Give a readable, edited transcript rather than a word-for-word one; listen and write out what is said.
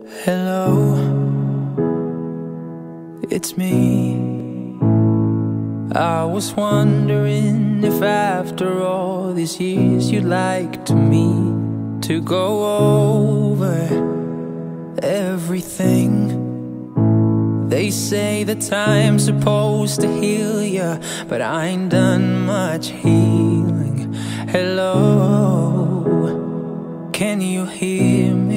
Hello, it's me. I was wondering if after all these years you'd like to meet to go over everything. They say that time's supposed to heal ya, but I ain't done much healing. Hello, can you hear me?